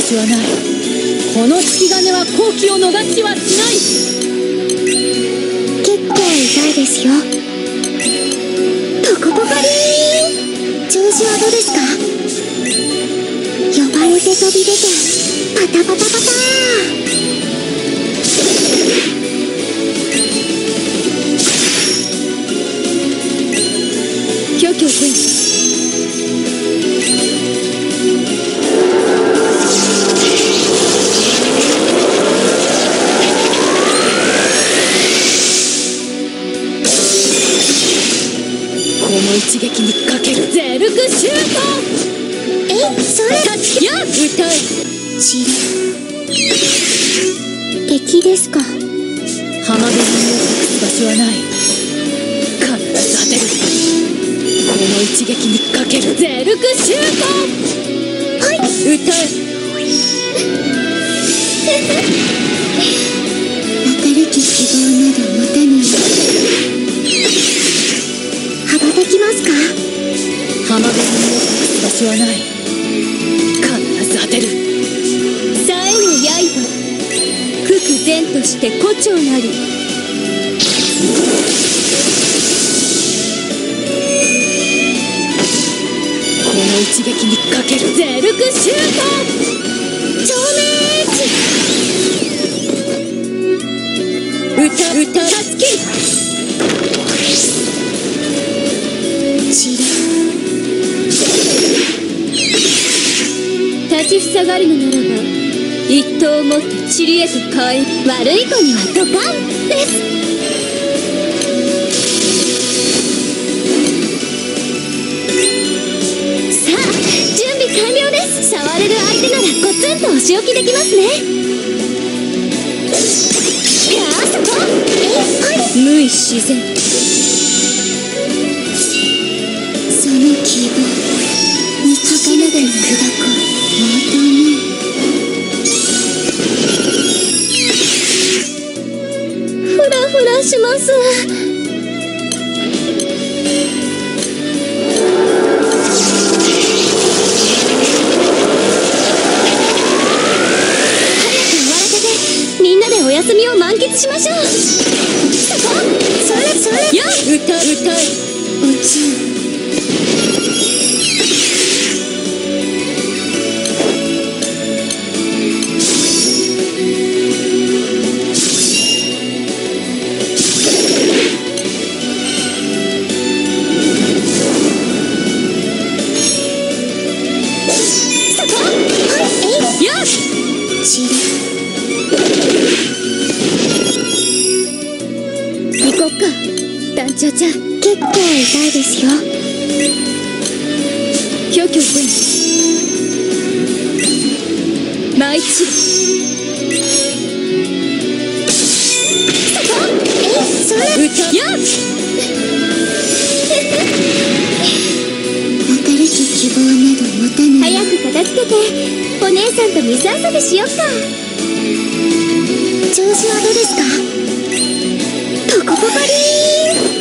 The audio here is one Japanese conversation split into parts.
しはない。この引き金は好機を逃しはしない。 結構痛いですよ。ポコポコリーン。調子はどうですか？呼ばれて飛び出てパタパタパター。 キョキョ君、この一撃にかけるゼルクシュート。 それやっ歌う。 チル敵ですか？ 浜辺に身を隠す場所はない。必ず当てる。この一撃にかけるゼルクシュート。はい、歌え。 明るき希望など持たぬ。羽ばたきますか？ 浜辺に身を隠す場所はない。必ず当てる。 さえの刃、屈然として胡蝶なり。 この一撃にかけるゼルクシュート。 照明値。 歌たつき。 チル立ちふさがるのならば一刀をもって塵へと変え。 悪い子にはドカンです。さあ準備完了です。触れる相手ならコツンとお仕置きできますね。やあそこ。はい。 無意自然。 その希望に儚く砕こう。またね。フラフラします。みんなでお休みを満喫しましょう。それや歌え。 おちん。 行こっか団長ちゃん。 結構痛いですよ。 キョキョ君、舞い散る。 それ歌やっ。 明るき希望など持たぬ。 早く片付けてお姉さんと水遊びしよっか。 調子はどうですか？ポコポコリーン。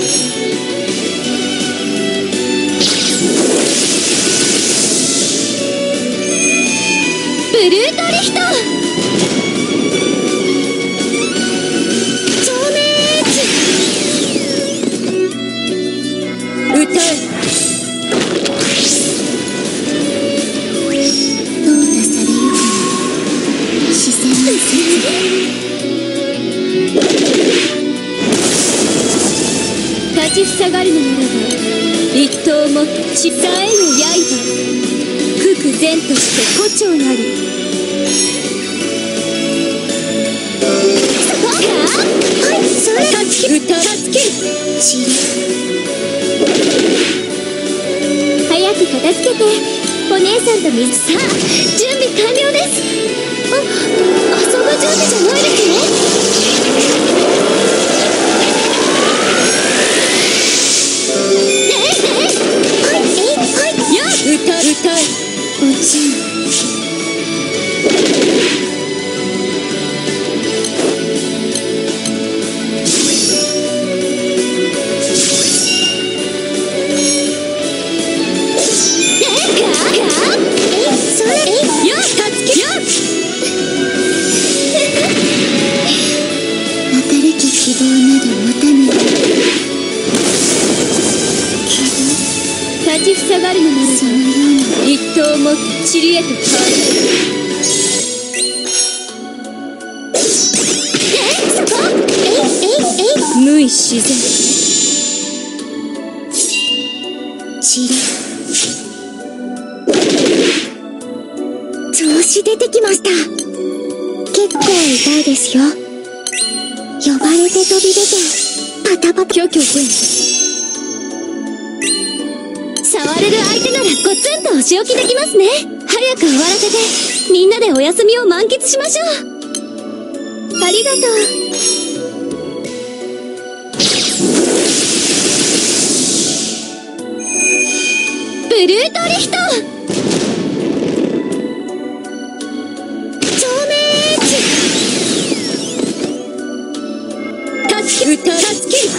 ブルートリヒト。 照明値。 歌え。 淘汰されゆく視線の節。 立ちふさがるのならば一刀をもって血さえの刃、屈然として胡蝶なり。 はい、それたつき歌たつき。 チル早く片付けてお姉さんと水。 さあ準備完了です。 遊ぶ準備じゃないですよ。や歌え。 おちん。 それやたつきや希望など持たぬよ。 立ちふさがるのならばそのような一刀をもって塵へと変わそこ無意自然塵調子出てきました。結構痛いですよ。呼ばれて飛び出てパタパタ。 キョキョ君触れる相手ならコツンとお仕置きできますね。早く終わらせてみんなでお休みを満喫しましょう。ありがとう。ブルートリヒト照明値タツキ歌タツキ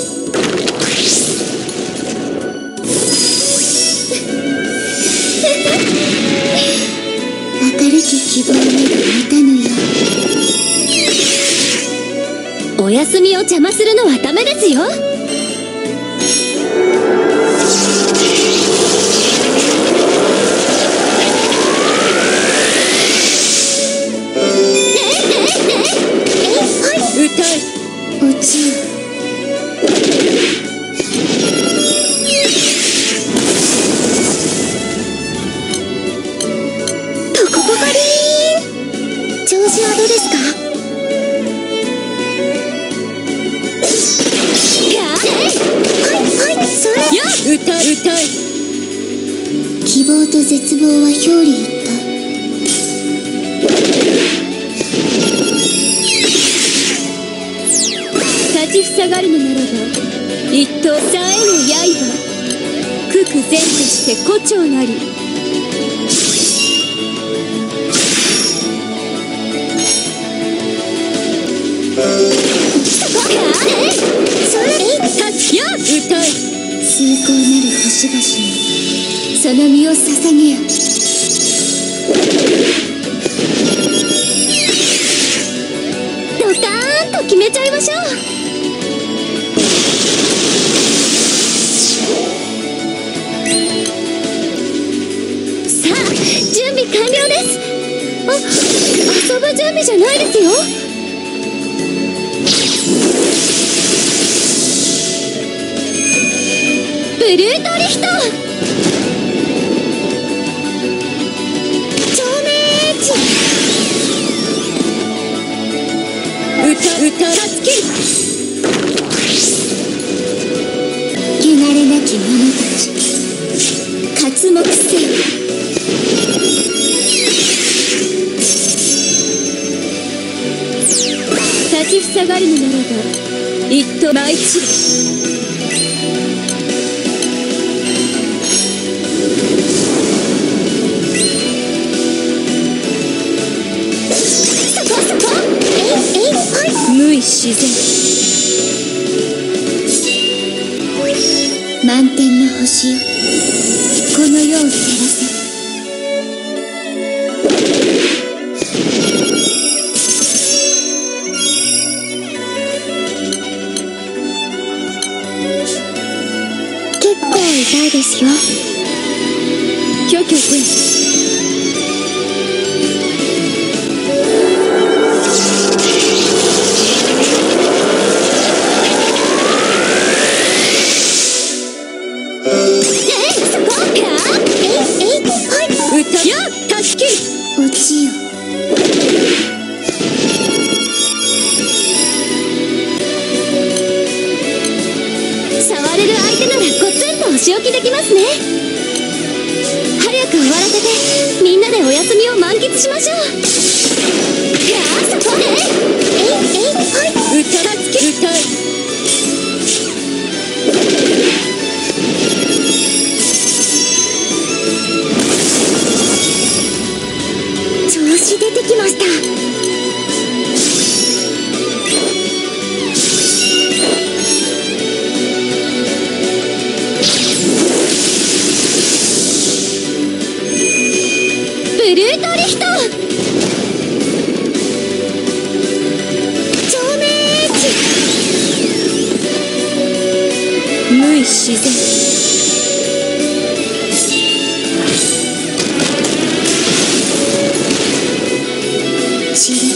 明るき希望など持たぬよ。 お休みを邪魔するのはダメですよ。歌え落ちよ。トコポコリーン。調子はどうですか？はい、それ。 よっ歌え希望と絶望は表裏一体。 立ちふさがるのならば一刀さえの刃九九前として胡蝶なり。 それ。 立ちよ歌え崇高なる星々にその身を捧げよ。 ドカーンと決めちゃいましょう。さあ準備完了です。あ、遊ぶ準備じゃないですよ。ブルートリヒト照明値歌タツキ汚れなき者たち刮目せよ。 立ちふさがるのならば一刀舞い散る。無意自然満天の星よ、この世を照らせ。結構痛いですよ。 キョキョ君歌よタツキ落ちよ。 触れる相手ならコツンとお仕置きできますね。早く終わらせてみんなでお休みを満喫しましょう。そこで歌タツキ歌え調子出てきました。 ブルートリヒト対自然。 散る。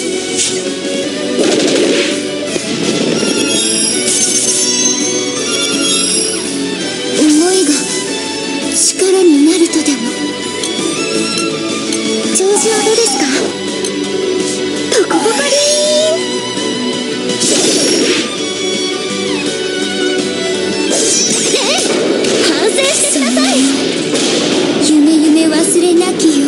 思いが力になるとでも。調子はどうですか？ポコポコリーン。反省してください。夢忘れなきよ。